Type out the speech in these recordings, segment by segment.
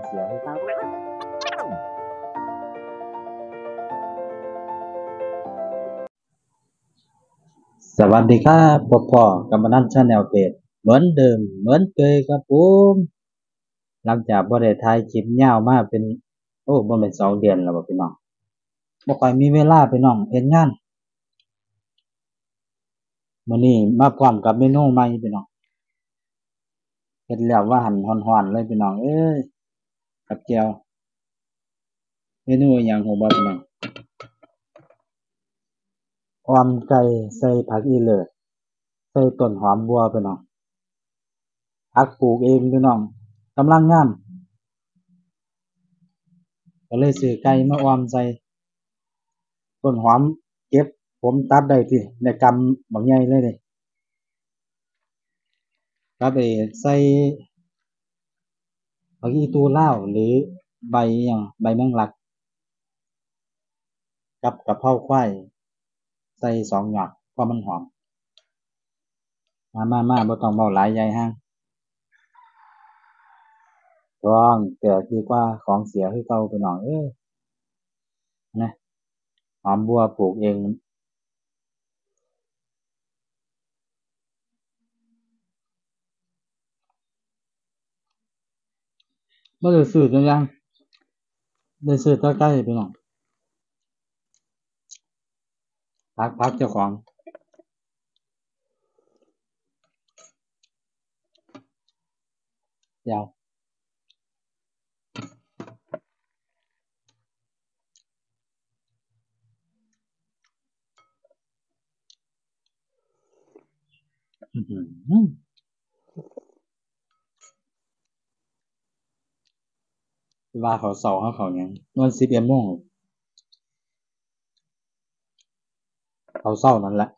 เสียคือเก่าสวัสดีครับพ่อกัมปนันชาแนลเพจเหมือนเดิมเหมือนเคยครับผมหลังจากบ่ได้ถ่ายคลิปยาวมาเป็นบ่แม่น2 เดือนแล้วบ่พี่น้องบ่ค่อยมีเวลาพี่น้องเฮ็ดงานมื้อนี้มาพร้อมกับเมนูใหม่พี่น้องเฮ็ดแล้วว่าหั่นร้อนๆเลยพี่น้องเอ้ยกับแจ่วเมนูอิหยังฮู้บ่พี่น้องออมไก่ใส่ผักอีเลิศใส่ต้นหอมบัวพี่น้องผักปลูกเองพี่น้องกำลังงามก็เลยซื้อไก่มาออมใส่ต้นหอมเก็บผมตัดได้พี่ได้กำบักใหญ่เลยเด้ตัดไปใส่ผักอีตูลาวหรือใบอิหยังใบแมงลักกับกะเพราควายใส่2 หยอดเพราะมันหอมมาบ่ต้องเว้าหลายใหญ่ห่างต้องแต่ดีกว่าของเสียคือเก่าพี่น้องเอ้ยนะหอมบัวปลูกเองบ่ได้ซื้อจักอย่างได้ซื้อแต่ไก่พี่น้องผักเจ้าของยาวอื้อฮือว่าเขาเช้าเขาเข้าหยังวัน11 โมงเขาเช้านั่นแหละ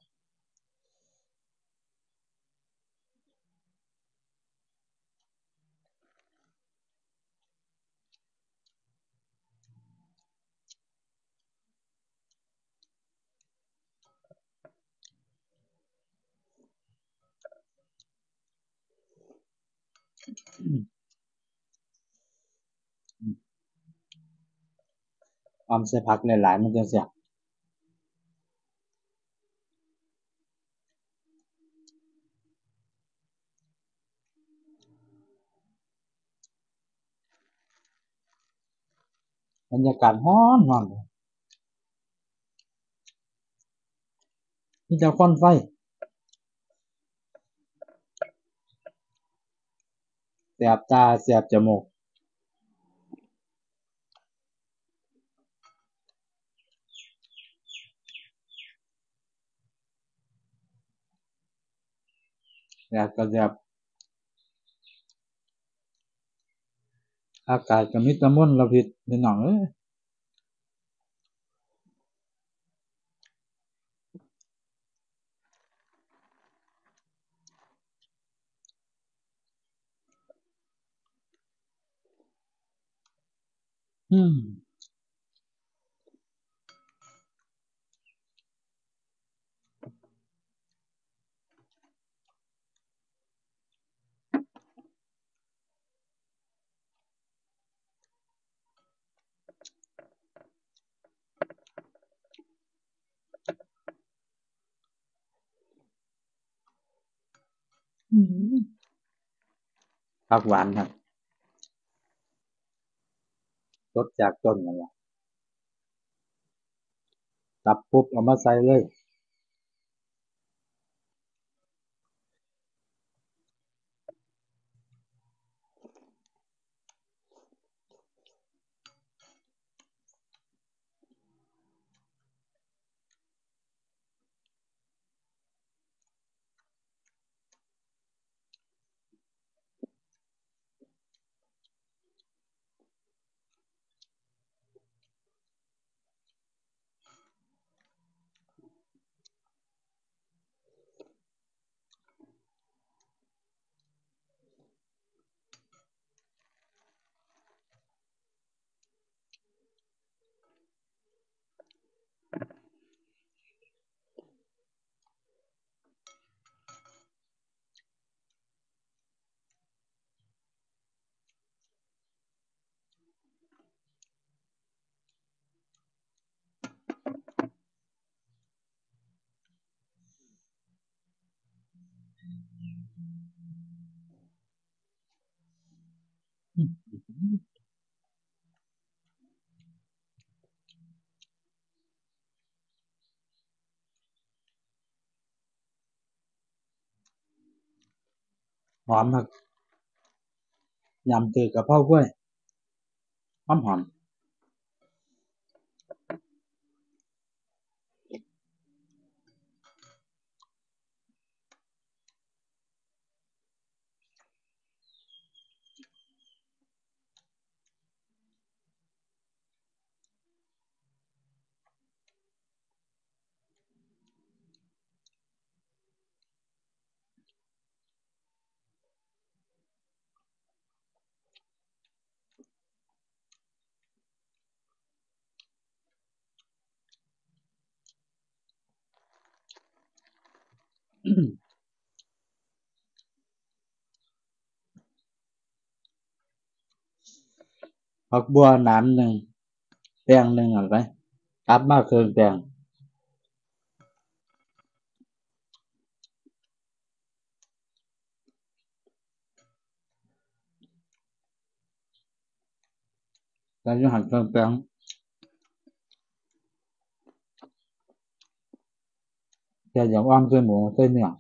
ออมใส่ผักหลายๆมันจั่งแซ่บบรรยากาศร้อนมีแต่ควันไฟแสบตาแสบจมูกแสบก็แสบอากาศก็มีแต่มลพิษพี่น้องเอ้ยอืมอืมผักหวานครับสดจากต้นนั่นล่ะตับปุ๊บเอามาใส่เลยหอมครับยำตือกะเพรากล้วยหอมหอมผักบัวหนามหนึ่งแตงหนึ่งเอะไรตัดมาเครื่องแตงแล้วยังหั่นเครื่องแตงแค่อย่างอ้อมใส่หมูใส่เนื้อ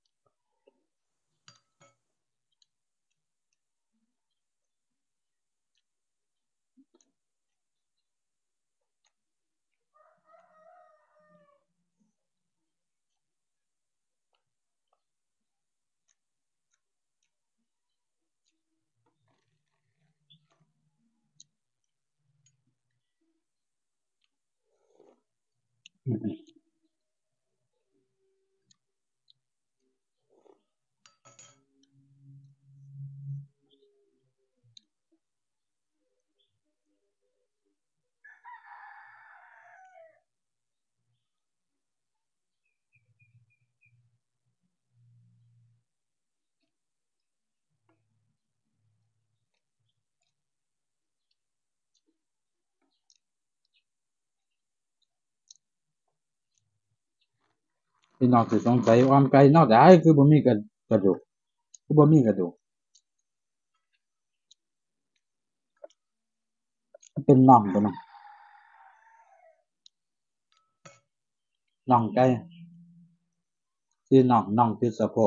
พี่น้องสิสงสัยอ้อมไก่นอกจากคือบ่มีกระดูกคือบ่มีกระดูกมันเป็นน่องตัวนั้นน่องไก่ที่น่องที่สะโพก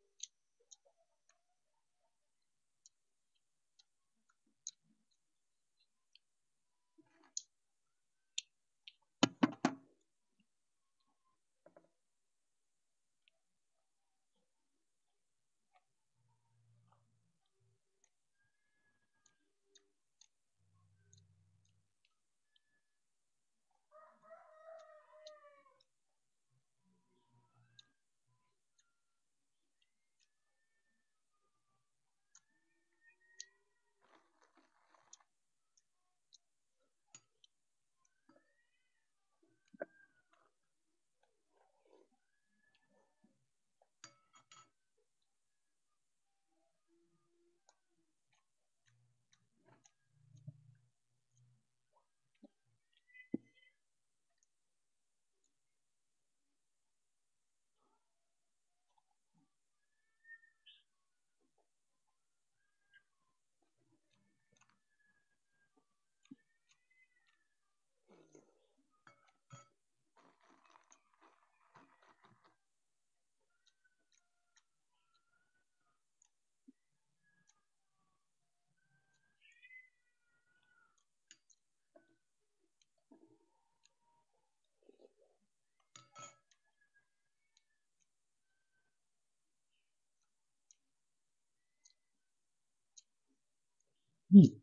อืม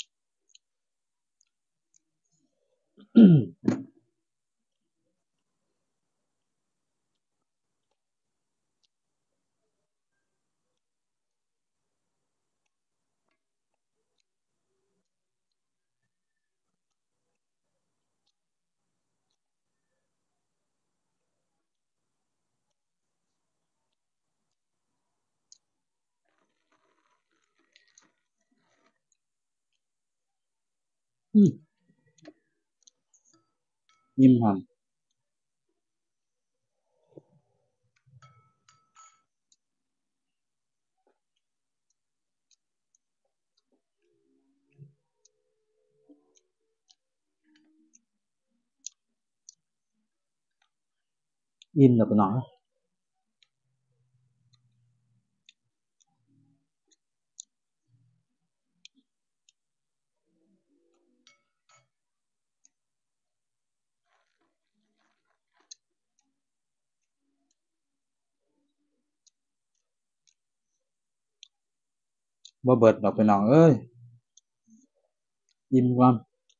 อืมยิ้มหอมอิ่มแล้วพี่น้องบ่เบิดดอกพี่น้องเอ้ยอิ่มก่อน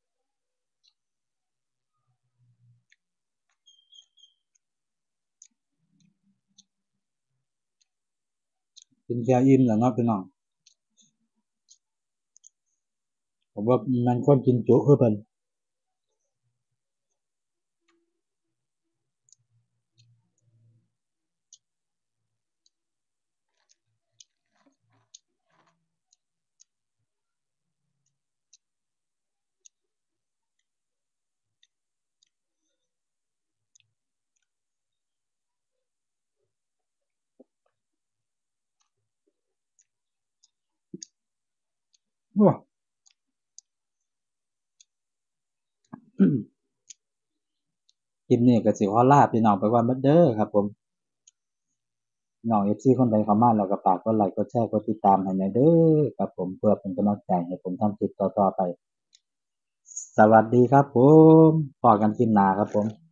กินแค่อิ่มแล้วเนาะพี่น้องผมว่ามันคนกินจุคือเพิ่นโอ้คลิปนี้ก็สิขอลาพี่น้องไปก่อนเด้อครับผมพี่น้อง FC คนใดเข้ามาแล้วก็ฝากกดไลค์กดแชร์กดติดตามให้หน่อยเด้อครับผมเพื่อเป็นกำลังใจให้ผมทำคลิปต่อๆไปสวัสดีครับผมพบกันคลิปหน้าครับผม